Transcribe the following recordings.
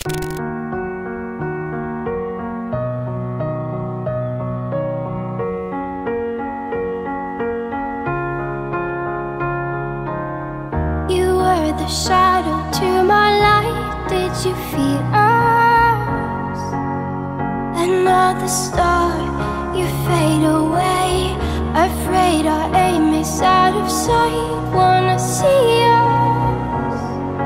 The shadow to my light, did you feel us? Another star, you fade away. Afraid our aim is out of sight. Wanna see us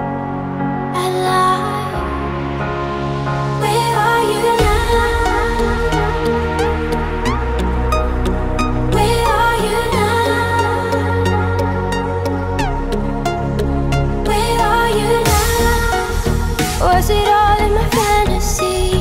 alive. Where are you now? Where are you now? Was it all in my fantasy?